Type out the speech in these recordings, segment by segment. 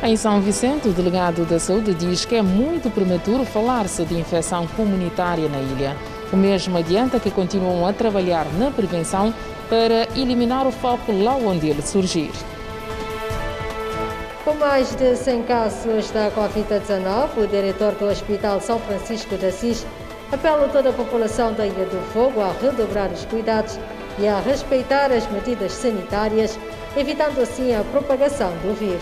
Em São Vicente, o delegado da Saúde diz que é muito prematuro falar-se de infecção comunitária na ilha. O mesmo adianta que continuam a trabalhar na prevenção para eliminar o foco lá onde ele surgir. Com mais de 100 casos da Covid-19, o diretor do Hospital São Francisco de Assis apela a toda a população da Ilha do Fogo a redobrar os cuidados e a respeitar as medidas sanitárias, evitando assim a propagação do vírus.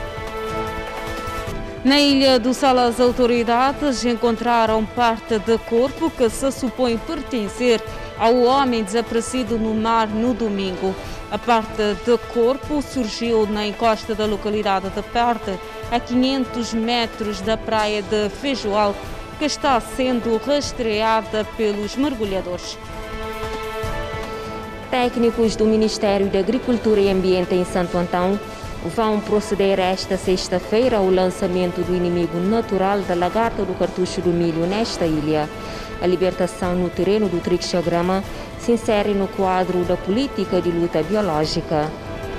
Na Ilha do Sal, as autoridades encontraram parte de corpo que se supõe pertencer ao homem desaparecido no mar no domingo. A parte de corpo surgiu na encosta da localidade de Perte, a 500 metros da praia de Feijoal, que está sendo rastreada pelos mergulhadores. Técnicos do Ministério da Agricultura e Ambiente em Santo Antão vão proceder esta sexta-feira ao lançamento do inimigo natural da lagarta do cartucho do milho nesta ilha. A libertação no terreno do trixograma se insere no quadro da política de luta biológica.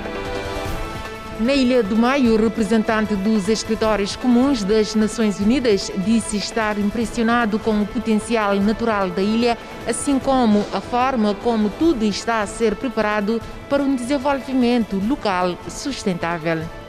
Na Ilha do Maio, o representante dos escritórios comuns das Nações Unidas disse estar impressionado com o potencial natural da ilha, assim como a forma como tudo está a ser preparado para um desenvolvimento local sustentável.